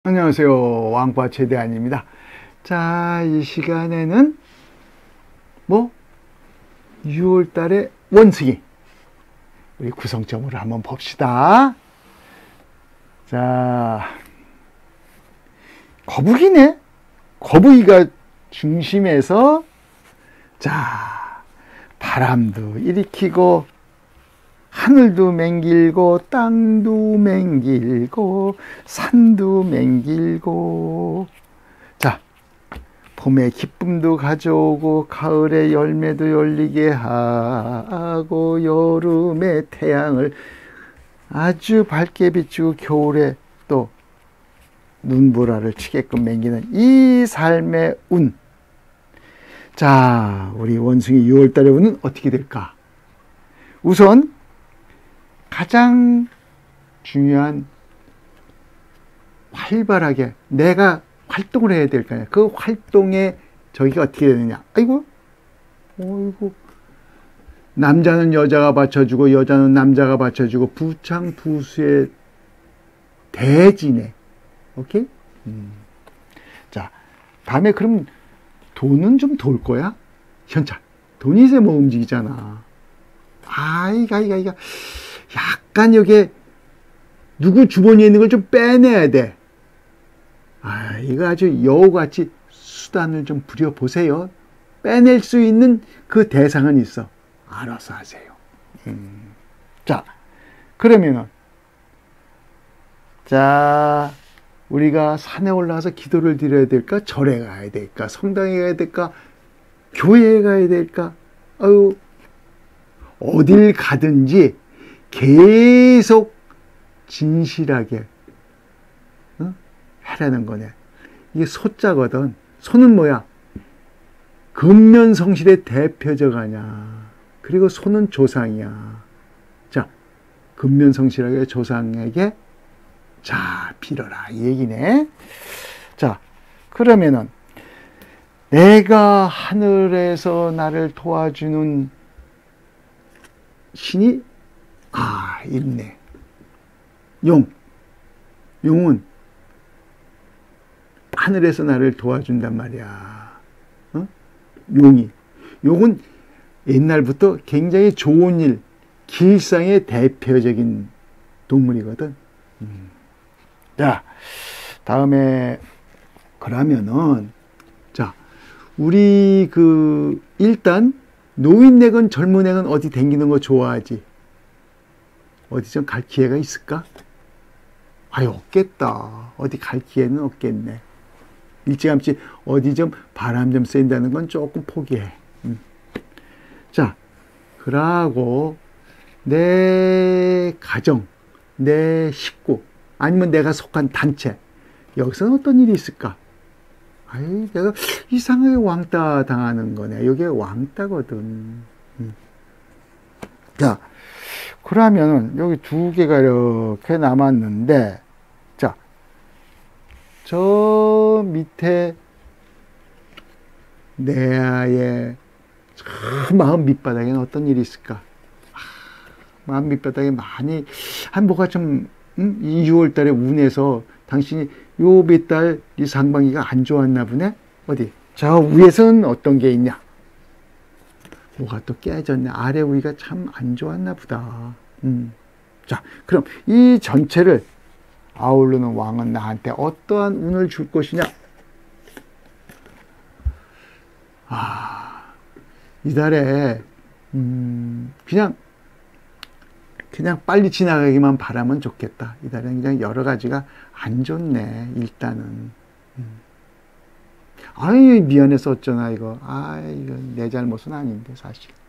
안녕하세요. 왕과 최대한입니다. 자, 이 시간에는 6월 달의 원숭이 우리 구성점으로 한번 봅시다. 자, 거북이네. 거북이가 중심에서 자, 바람도 일으키고 하늘도 맹길고 땅도 맹길고 산도 맹길고 자, 봄의 기쁨도 가져오고 가을의 열매도 열리게 하고 여름의 태양을 아주 밝게 비추고 겨울에 또 눈보라를 치게끔 맹기는 이 삶의 운. 자, 우리 원숭이 6월달의 운은 어떻게 될까? 우선 가장 중요한 활발하게 내가 활동을 해야 될 거 아니야. 그 활동에 저기가 어떻게 되느냐. 아이고, 남자는 여자가 받쳐주고 여자는 남자가 받쳐주고 부창부수의 대지네. 오케이? 자, 다음에 그럼 돈은 좀 돌 거야? 현찰. 돈이 이제 뭐 움직이잖아. 이가 약간 여기에 누구 주머니에 있는 걸 좀 빼내야 돼. 이거 아주 여우같이 수단을 좀 부려보세요. 빼낼 수 있는 그 대상은 있어. 알아서 하세요. 자, 그러면은 자, 우리가 산에 올라가서 기도를 드려야 될까? 절에 가야 될까? 성당에 가야 될까? 교회에 가야 될까? 어딜 가든지 계속 진실하게 하라는 거네. 이게 소자거든. 소는 뭐야? 근면성실의 대표적 아냐. 그리고 소는 조상이야. 자, 근면성실하게 조상에게 자, 빌어라 이 얘기네. 자, 그러면은 내가 하늘에서 나를 도와주는 신이 있네. 용은 하늘에서 나를 도와준단 말이야. 용은 옛날부터 굉장히 좋은 일, 길상의 대표적인 동물이거든. 자, 다음에 그러면은 자, 우리 일단 노인네건 젊은애건 어디 댕기는 거 좋아하지? 어디 좀 갈 기회가 있을까? 없겠다. 어디 갈 기회는 없겠네. 일찌감치 어디 좀 바람 좀 쐰다는 건 조금 포기해. 자, 그러고 내 가정, 내 식구, 아니면 내가 속한 단체, 여기서는 어떤 일이 있을까? 내가 이상하게 왕따 당하는 거네. 이게 왕따거든. 자, 그러면 여기 두 개가 이렇게 남았는데, 자, 저 밑에 내 아이의 마음 밑바닥에는 어떤 일이 있을까? 마음 밑바닥에 많이, 뭐가 좀, 이 6월 달에 운에서 당신이 요 몇 달 이 상반기가 안 좋았나 보네? 어디? 저 위에서는 어떤 게 있냐? 뭐가 또 깨졌네. 아래 위가 참 안 좋았나 보다. 자, 그럼 이 전체를 아우르는 왕은 나한테 어떠한 운을 줄 것이냐? 이 달에 그냥 빨리 지나가기만 바라면 좋겠다. 이 달에는 그냥 여러 가지가 안 좋네, 일단은. 미안해서 어쩌나, 이거. 이거 내 잘못은 아닌데, 사실.